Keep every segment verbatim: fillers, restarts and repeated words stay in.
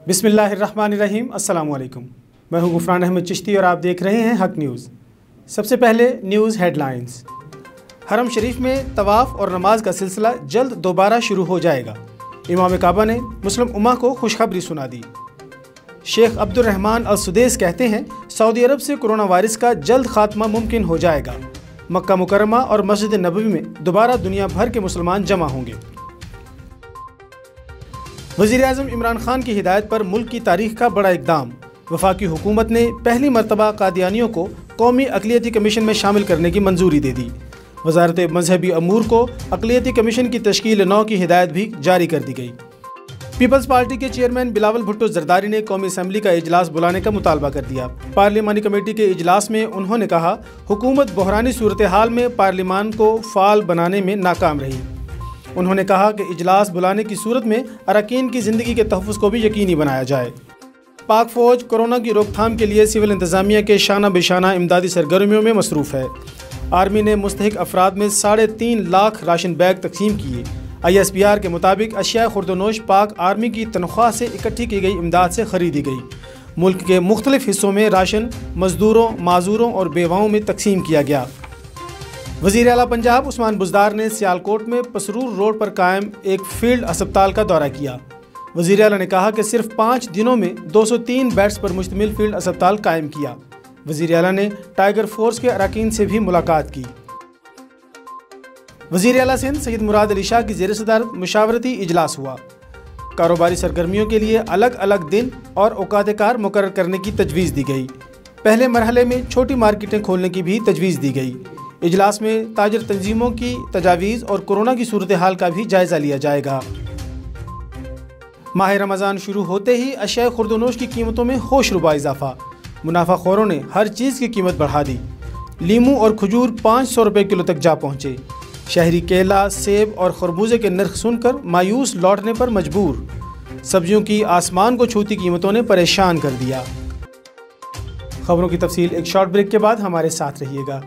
बिस्मिल्लाहिर्रहमानिर्रहीम। अस्सलामु अलैकुम। मैं हूं गुफरान अहमद चिश्ती और आप देख रहे हैं हक न्यूज़। सबसे पहले न्यूज़ हेडलाइंस। हरम शरीफ में तवाफ़ और नमाज का सिलसिला जल्द दोबारा शुरू हो जाएगा। इमाम काबा ने मुस्लिम उम्मा को खुशखबरी सुना दी। शेख अब्दुर्रहमान अल सुदैस कहते हैं सऊदी अरब से कोरोना वायरस का जल्द खात्मा मुमकिन हो जाएगा। मक्का मुकर्रमा और मस्जिद नबवी में दोबारा दुनिया भर के मुसलमान जमा होंगे। वज़ीर आज़म इमरान खान की हिदायत पर मुल्क की तारीख का बड़ा इक़दाम। वफाकी हुकूमत ने पहली मरतबा कादियानियों को कौमी अक़लियती कमीशन में शामिल करने की मंजूरी दे दी। वज़ारत मजहबी अमूर को अक़लियती कमीशन की तश्कील नौ की हिदायत भी जारी कर दी गई। पीपल्स पार्टी के चेयरमैन बिलावल भुट्टो जरदारी ने कौमी असम्बली का इजलास बुलाने का मुतालबा कर दिया। पार्लिमानी कमेटी के इजलास में उन्होंने कहा हुकूमत बहरानी सूरत हाल में पार्लिमान को फ़ाल बनाने में नाकाम रही। उन्होंने कहा कि इजलास बुलाने की सूरत में अरकान की ज़िंदगी के तहफ़्फ़ुज़ को भी यकीनी बनाया जाए। पाक फ़ौज कोरोना की रोकथाम के लिए सिविल इंतज़ामिया के शाना बेशाना इमदादी सरगर्मियों में मसरूफ़ है। आर्मी ने मुस्तहिक अफराद में साढ़े तीन लाख राशन बैग तकसीम किए। आई एस पी आर के मुताबिक अशिया खुर्दनोश पाक आर्मी की तनख्वाह से इकट्ठी की गई इमदाद से ख़रीदी गई। मुल्क के मुख्तलिफ हिस्सों में राशन मजदूरों, माजूरों और बेवाओं में तकसीम किया गया। वज़ीर आला पंजाब उस्मान बुज़दार ने सियालकोट में पसरूर रोड पर कायम एक फील्ड अस्पताल का दौरा किया। वज़ीर आला ने कहा कि सिर्फ पाँच दिनों में दो सौ तीन बेड्स पर मुश्तमिल फील्ड अस्पताल कायम किया। वज़ीर आला ने टाइगर फोर्स के अरकान से भी मुलाकात की। वज़ीर आला सिंध सैयद मुराद अली शाह की ज़ेर सदारत मुशावरती इजलास हुआ। कारोबारी सरगर्मियों के लिए अलग अलग दिन और औकात कार मुकर्रर करने की तजवीज़ दी गई। पहले मरहले में छोटी मार्केटें खोलने की भी तजवीज़ दी गई। इजलास में ताजर तंजीमों की तजावीज़ और कोरोना की सूरत हाल का भी जायज़ा लिया जाएगा। माह रमज़ान शुरू होते ही अशिया खुर्दनोश की कीमतों में होश रुबा इजाफा। मुनाफाखोरों ने हर चीज़ की कीमत बढ़ा दी। लीमू और खजूर पाँच सौ रुपये किलो तक जा पहुँचे। शहरी केला, सेब और खरबूजे के नर्ख सुनकर मायूस लौटने पर मजबूर। सब्जियों की आसमान को छूती कीमतों ने परेशान कर दिया। खबरों की तफसील एक शॉर्ट ब्रेक के बाद हमारे साथ रहिएगा।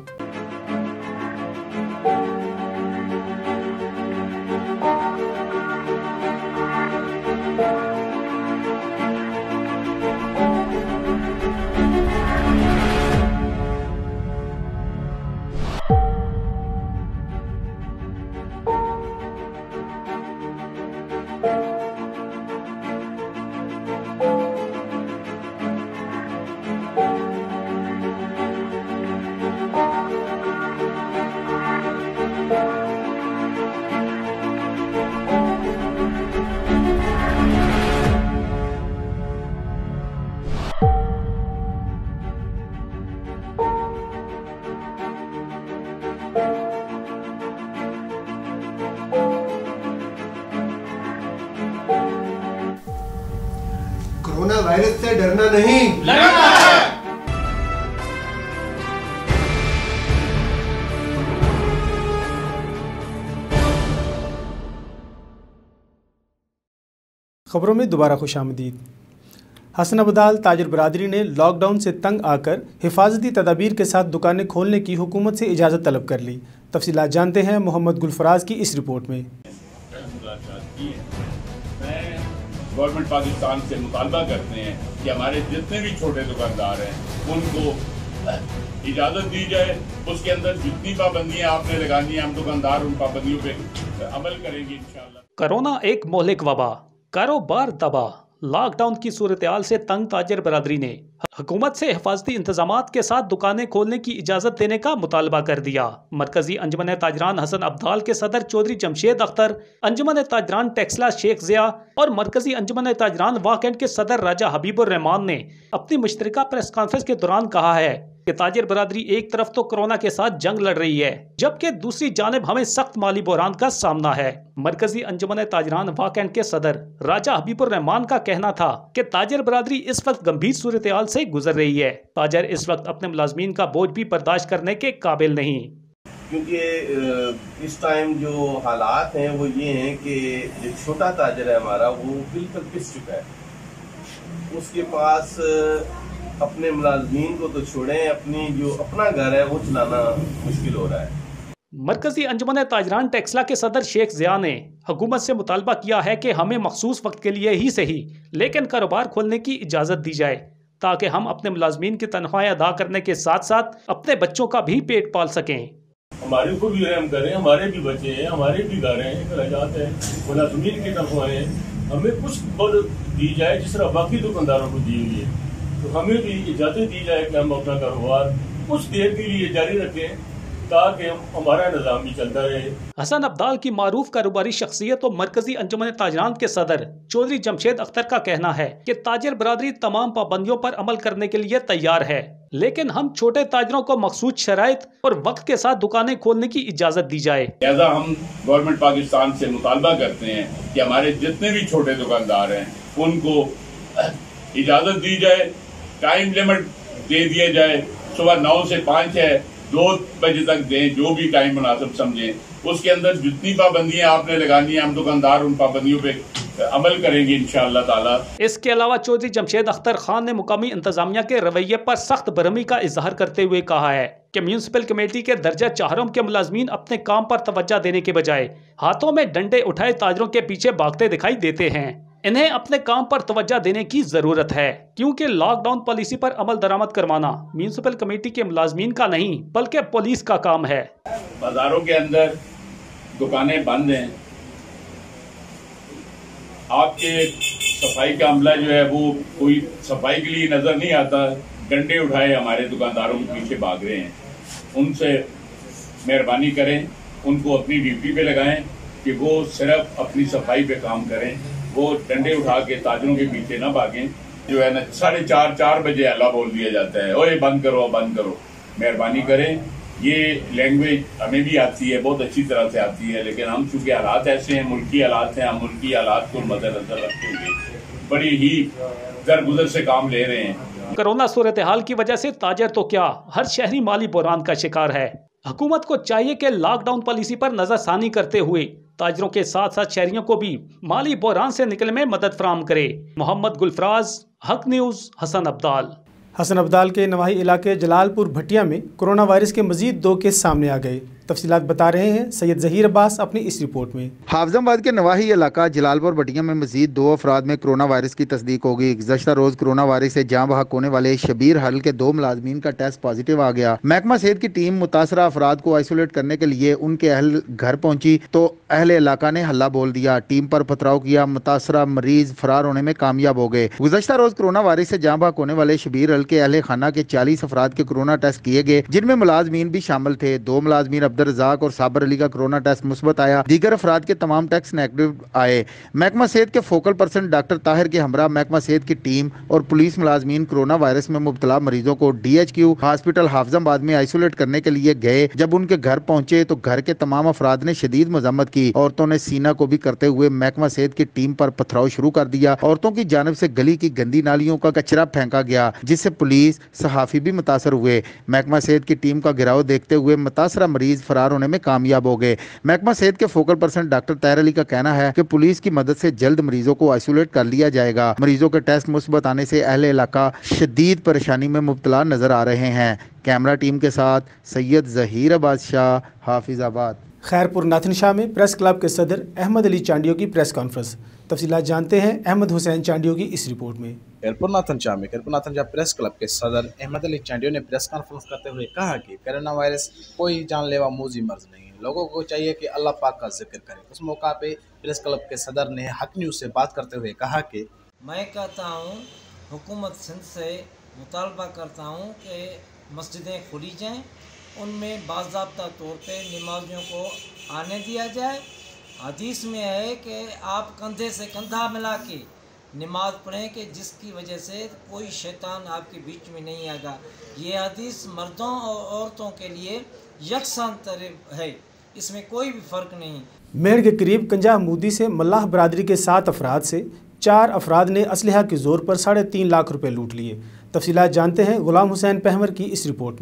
कोरोना वायरस से डरना नहीं, लड़ना है। खबरों में दोबारा खुशामदीद। हसन अब्दाल ताजर बरादरी ने लॉकडाउन से तंग आकर हिफाजती तदाबीर के साथ दुकानें खोलने की हुकूमत से इजाज़त तलब कर ली। तफसीलात जानते हैं मोहम्मद गुलफराज की इस रिपोर्ट में। गवर्नमेंट पाकिस्तान से मुतालबा करते हैं कि हमारे जितने भी छोटे दुकानदार हैं उनको इजाज़त दी जाए। उसके अंदर जितनी पाबंदियां आपने लगानी है हम दुकानदार उन पाबंदियों पे अमल करेंगे इंशाअल्लाह। कोरोना एक मोहलिक वबा, कारोबार दबा। लॉकडाउन की सूरत हाल से तंग ताजर बरादरी ने हुकूमत से हिफाजती इंतजामात के साथ दुकानें खोलने की इजाज़त देने का मुतालबा कर दिया। मरकजी अंजुमन ताजरान हसन अब्दाल के सदर चौधरी जमशेद अख्तर, अंजुमन ताजरान टेक्सला शेख ज़िया और मरकजी अंजुमन ताजरान वाकएंड के सदर राजा हबीबुर रहमान ने अपनी मुश्तरका प्रेस कॉन्फ्रेंस के दौरान कहा है कि ताजर बरादरी एक तरफ तो कोरोना के साथ जंग लड़ रही है, जबकि दूसरी जानिब हमें सख्त माली बहरान का सामना है। मरकजी अंजुमन ताजरान वाकएंड के सदर राजा हबीबुर रहमान का कहना था कि ताजर बरादरी इस वक्त गंभीर सूरत हाल से गुजर रही है। ताजर इस वक्त अपने मुलाजमीन का बोझ भी बर्दाश्त करने के काबिल नहीं, क्योंकि इस टाइम जो हालात हैं वो ये हैं कि जो छोटा ताजर है हमारा वो बिल्कुल पिस चुका है। उसके पास अपने मुलाजमीन को तो छोड़ें, अपनी जो अपना घर है वो चलाना मुश्किल हो रहा है। मरकजी अंजुमन ताजरान टेक्सला के सदर शेख ज़िया ने हुकूमत से मुतालबा किया है कि हमें मखसूस वक्त के लिए ही सही लेकिन कारोबार खोलने की इजाज़त दी जाए ताकि हम अपने मुलाजमीन की तनख्वाहें अदा करने के साथ साथ अपने बच्चों का भी पेट पाल सकें। हमारे को भी रहम करें, हमारे भी बच्चे हैं, हमारे भी घर हैं, अखराजात हैं, मुलाजमीन की तनख्वाहें हैं, हमें कुछ दी जाए जिस तरह बाकी दुकानदारों को दी हुई है, तो हमें भी इजाज़त दी जाए कि हम अपना कारोबार कुछ देर के लिए जारी रखें ताकि हमारा निज़ाम भी चलता रहे। हसन अब्दाल की मारूफ कारोबारी शख्सियत और मरकजी अंजुमन ताजरान के सदर चौधरी जमशेद अख्तर का कहना है कि ताजिर बरादरी तमाम पाबंदियों पर अमल करने के लिए तैयार है, लेकिन हम छोटे ताजरों को मखसूस शराइत और वक्त के साथ दुकानें खोलने की इजाज़त दी जाए। लिहाजा हम गवर्नमेंट पाकिस्तान से मुतालबा करते हैं कि हमारे जितने भी छोटे दुकानदार हैं उनको इजाज़त दी जाए, टाइम लिमिट दे दिया जाए, सुबह नौ से पाँच है, दो बजे तक दें, जो भी टाइम मुनासिब समझें। उसके अंदर जितनी पाबंदियां आपने लगानी है हम दुकानदार उन पाबंदियों पे अमल करेंगे इंशाअल्लाह ताला। इसके अलावा चौधरी जमशेद अख्तर खान ने मुकामी इंतजामिया के रवैये पर सख्त बरहमी का इजहार करते हुए कहा है कि म्यूनसिपल कमेटी के दर्जा चाहरों के मुलाजमीन अपने काम पर तवज्जो देने के बजाय हाथों में डंडे उठाए ताजरों के पीछे भागते दिखाई देते हैं। इन्हें अपने काम पर तवज्जो देने की जरूरत है क्योंकि लॉकडाउन पॉलिसी पर अमल दरामद करवाना म्यूनसिपल कमेटी के मुलाजमीन का नहीं बल्कि पुलिस का काम है। बाजारों के अंदर दुकानें बंद हैं, आपके सफाई का अमला जो है वो कोई सफाई के लिए नजर नहीं आता, डंडे उठाए हमारे दुकानदारों के पीछे भाग रहे हैं। उनसे मेहरबानी करें, उनको अपनी ड्यूटी पे लगाएं कि वो सिर्फ अपनी सफाई पे काम करें, वो डंडे उठा के ताजरों के पीछे ना भागें। जो है ना साढ़े चार चार बजे अल्लाह बोल दिया जाता है, ओए बंद करो बंद करो। मेहरबानी करें, ये लैंग्वेज हमें भी आती है, बहुत अच्छी तरह से आती है, लेकिन हम चूंकि हालात ऐसे हैं, मुल्की हालात हैं, हम मुल्की हालात को मद्देनजर रखते हुए बड़ी ही दरगुजर से काम ले रहे हैं। कोरोना सूरत हाल की वजह से ताजर तो क्या हर शहरी माली बुहरान का शिकार है। हुकूमत को चाहिए कि लॉकडाउन पॉलिसी पर नजरसानी करते हुए ताजरों के साथ साथ शहरियों को भी माली बुहरान से निकलने में मदद फराहम करे। मोहम्मद गुलफराज, हक न्यूज़, हसन अब्दाल। हसन अब्दाल के नवाही इलाके जलालपुर भटिया में कोरोना वायरस के मजीद दो केस सामने आ गए। तफसीलात बता रहे हैं सैयद जहीर अब्बास अपनी इस रिपोर्ट में। हाफजाबाद के नवाही इलाका जलालपुर भटिया में मजीद दो अफराद में कोरोना वायरस की तस्दीक हो गई। गुज़श्ता रोज कोरोना वायरस से जाँ बहक होने वाले शबीर हल के दो मुलाजमीन का टेस्ट पॉजिटिव आ गया। महकमा सेहत की टीम मुतासरा अफराद को आइसोलेट करने के लिए उनके अहल घर पहुंची तो अहले इलाका ने हल्ला बोल दिया, टीम पर पथराव किया। मुतासरा मरीज फरार होने में कामयाब हो गए। गुज़श्ता रोज कोरोना वायरस से जाँ बहक होने वाले शबीर हल के अहले खाना के चालीस अफराद के कोरोना टेस्ट किए गए, जिनमें मुलाजमीन भी शामिल थे। दो मुलाजमीन अब्दुल रज़ाक और साबर अली का कोरोना टेस्ट मुस्बत आया, दीगर अफराद के तमाम टेस्ट नेगेटिव आए। महकमा सेहत के फोकल पर्सन डॉक्टर ताहिर के हमरा महकमा सेहत की टीम और पुलिस मुलाजमीन कोरोना वायरस में मुब्तला मरीजों को D H Q hospital Hafizabad में आइसोलेट करने के लिए गए। जब उनके घर पहुंचे तो घर के तमाम अफराद ने शदीद मजम्मत की। औरतों ने सीना को भी करते हुए महकमा सेहत की टीम पर पथराव शुरू कर दिया। औरतों की जानिब से गली की गंदी नालियों का कचरा फेंका गया, जिससे पुलिस सहाफी भी मुतासर हुए। महकमा सेहत की टीम का गिराव देखते हुए मुतासरा मरीज फरार होने में कामयाब हो गए। महकमा सेहत के focal person doctor Tahir Ali का कहना है कि पुलिस की मदद से जल्द मरीजों को आइसोलेट कर लिया जाएगा। मरीजों के टेस्ट मुस्बत आने से अहले इलाका शदीद परेशानी में मुब्तला नजर आ रहे हैं। कैमरा टीम के साथ सैयद जहीर बादशाह, हाफिजाबाद। खैरपुर नाथन शाह में प्रेस क्लब के सदर अहमद अली चांडियों की प्रेस कॉन्फ्रेंस। तफसीलात जानते हैं अहमद हुसैन चांडियों की इस रिपोर्ट में। खैरपुर नाथन शाह में खैरपुर नाथन शाह प्रेस क्लब के सदर अहमद अली चांडियों ने प्रेस कॉन्फ्रेंस करते हुए कहा कि कोरोना वायरस कोई जानलेवा मूजी मर्ज नहीं है, लोगों को चाहिए कि अल्लाह पाक का जिक्र करें। उस मौका पे प्रेस क्लब के सदर ने हक न्यूज़ से बात करते हुए कहा कि मैं कहता हूँ हुकूमत सिंध से मुतालबा करता हूँ कि मस्जिदें खुली जाएँ, उनमें बाज़ाब्ता तौर पे नमाजियों को आने दिया जाए। हदीस में है कि आप कंधे से कंधा मिला के नमाज पढ़ें कि जिसकी वजह से कोई शैतान आपके बीच में नहीं आएगा। ये हदीस मर्दों और औरतों के लिए यकसान तरह है, इसमें कोई भी फ़र्क नहीं। मेड़ के करीब कंजा मूदी से मल्लाह बरादरी के सात अफराद से चार अफराद ने असलहा के जोर पर साढ़े तीन लाख रुपए लूट लिए। तफसीलात जानते हैं गुलाम हुसैन पहमर की इस रिपोर्ट में।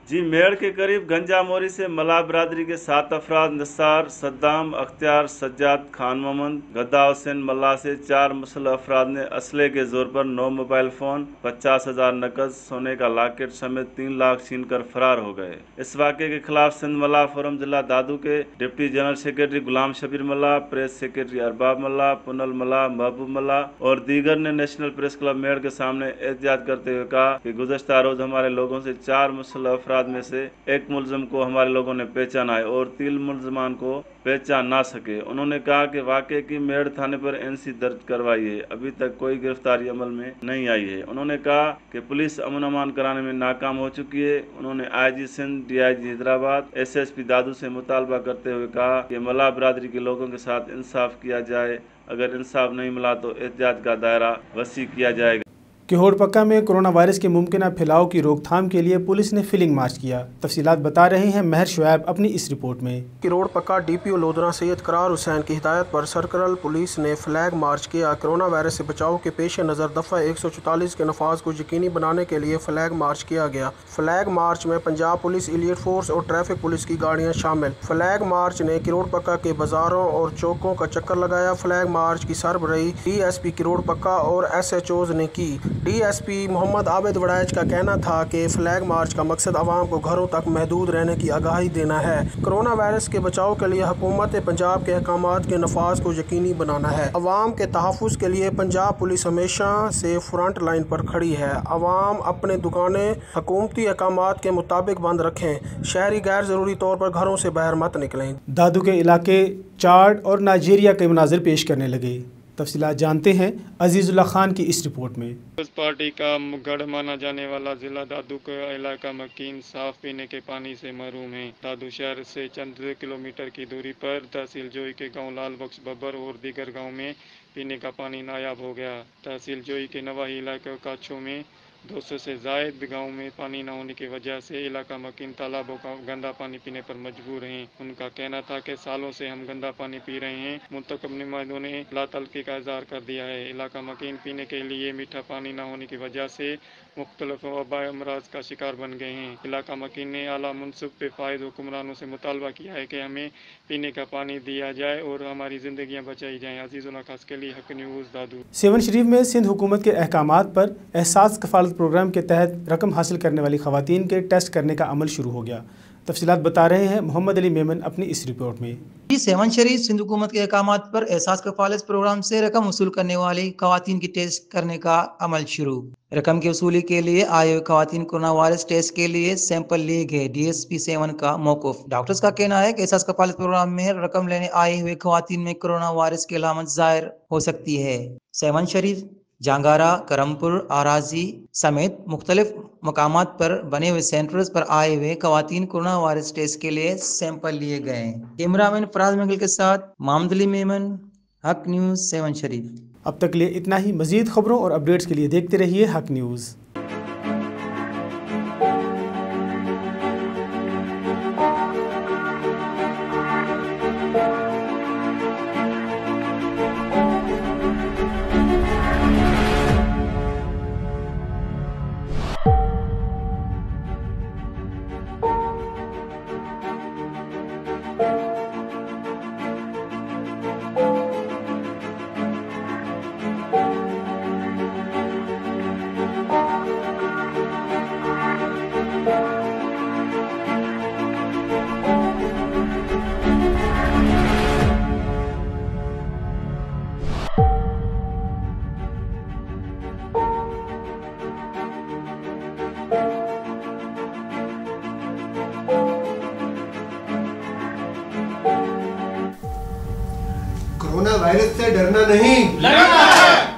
जी मेड़ के करीब गंजा मोरी से मला बरादरी के सात अफराद निसार, सद्दाम, अख्तियार, सज्जाद, खान मोहम्मद, गद्दा हुसैन मल्ला से चार मुसल्लह अफराद ने असले के जोर पर नौ मोबाइल फोन, पचास हजार नकद, सोने का लॉकेट समेत तीन लाख छीन कर फरार हो गए। इस वाक़े के खिलाफ सिंध मल्ला फोरम जिला दादू के deputy general secretary Ghulam Shabbir Malla, press secretary Arbab Malla, Punal Malla, Mehboob Malla और दीगर ने नेशनल प्रेस क्लब मेड़ के सामने एहतियात करते हुए कहा कि गुज़श्ता रोज हमारे लोगों से चार मुसल्लह अफराद में से एक मुलजिम को हमारे लोगों ने पहचाना है और तीन मुलजमान को पहचान ना सके। उन्होंने कहा कि वाक़े की मेड़ थाने पर एनसी दर्ज करवाई है, अभी तक कोई गिरफ्तारी अमल में नहीं आई है। उन्होंने कहा कि पुलिस अमन अमान कराने में नाकाम हो चुकी है। उन्होंने IG Sindh, DIG Hyderabad, SSP Dadu से मुतालबा करते हुए कहा कि मल्ला बरादरी के लोगों के साथ इंसाफ किया जाए, अगर इंसाफ नहीं मिला तो एहतियात का दायरा वसी किया जाएगा। किहोड़ पक्का में कोरोना वायरस के मुमकिन फैलाव की रोकथाम के लिए पुलिस ने फिलिंग मार्च किया। तफसीलात बता रहे हैं महर शुएब अपनी इस रिपोर्ट में। किरोड़ पक्का डीपीओ लोधरा सैयद करार हुसैन की हिदायत पर सर्कल पुलिस ने फ्लैग मार्च किया। कोरोना वायरस से बचाव के पेश नज़र दफ़ा एक सौ चौतालीस के नफाज को यकीनी बनाने के लिए फ्लैग मार्च किया गया। फ्लैग मार्च में पंजाब पुलिस, एलिट फोर्स और ट्रैफिक पुलिस की गाड़ियाँ शामिल। फ्लैग मार्च ने किरोड़ पक्का के बाजारों और चौकों का चक्कर लगाया। फ्लैग मार्च की सरबराही D S P Kiror Pakka और एस एच ओज ने की। D S P Mohammad Abid Waraich का कहना था कि फ्लैग मार्च का मकसद आवाम को घरों तक महदूद रहने की आगाही देना है। कोरोना वायरस के बचाव के लिए हुकूमत पंजाब के अहकामात के नफाज को यकीनी बनाना है। आवाम के तहफ़्फ़ुज़ के लिए पंजाब पुलिस हमेशा से फ्रंट लाइन पर खड़ी है। आवाम अपने दुकानें हुकूमती अहकामात के मुताबिक बंद रखें। शहरी गैर ज़रूरी तौर पर घरों से बाहर मत निकलें। दादू के इलाके चाड और नाइजीरिया के मनाजिर पेश करने लगे। तफसीलात जानते हैं अजीज़ुल्ला खान की इस रिपोर्ट में। उस पार्टी का गढ़ माना जाने वाला जिला दादू का इलाका मकीन साफ पीने के पानी से महरूम है। दादू शहर से चंद किलोमीटर की दूरी पर तहसील जोई के गांव लाल बख्श बब्बर और दीगर गांव में पीने का पानी नायाब हो गया। तहसील जोई के नवाही इलाके काछों में दो सौ से जायद गाँव में पानी न होने की वजह से इलाका मकीन तालाबों का गंदा पानी पीने पर मजबूर हैं। उनका कहना था कि सालों से हम गंदा पानी पी रहे हैं। मुंतखब नुमाइंदों ने लातलकी का इजहार कर दिया है। इलाका मकीन पीने के लिए मीठा पानी न होने की वजह से मुख्तलिफ वबाई अमराज का शिकार बन गए हैं। इलाका मकीन ने आला मुनसिब पे फायद हुक्मरानों से मुतालबा किया है कि हमें पीने का पानी दिया जाए और हमारी जिंदगियाँ बचाई जाएँ। अजीज़ुल्लाह खास के लिए हक न्यूज़ दादू। सेवन शरीफ में सिंध हुकूमत के अहकामात पर एहसास कफालत प्रोग्राम के तहत रकम हासिल करने वाली खवातीन के टेस्ट करने का अमल शुरू हो गया। तफसीलात बता रहे हैं मोहम्मद अली मेमन अपनी इस रिपोर्ट में। सेवन शरीफ सिंध हुकूमत के अहकामात पर एहसास कफालत प्रोग्राम से रकम वसूल करने वाली खवातीन की टेस्ट करने का अमल शुरू। रकम की वसूली के लिए आए हुए खवातीन कोरोना वायरस टेस्ट के लिए सैंपल लिए गए। डी एस पी सेवन का मौकूफ। डॉक्टर्स का कहना है कि एहसास कफालत प्रोग्राम में रकम लेने आए हुए खवातीन में कोरोना वायरस की अलामत जाहिर हो सकती है। सेवन शरीफ, जांगारा, करमपुर, आराजी समेत मुख्तलिफ मकामात पर बने हुए सेंटर्स पर आए हुए खवातीन कोरोना वायरस टेस्ट के लिए सैंपल लिए गए। कैमरामैन फराज मंगल के साथ मोहम्मद अली मेमन, हक न्यूज़ सेवन शरीफ। अब तक लिए इतना ही। मजीद खबरों और अपडेट्स के लिए देखते रहिए हक न्यूज़। कोरोना वायरस से डरना नहीं, लड़ना है।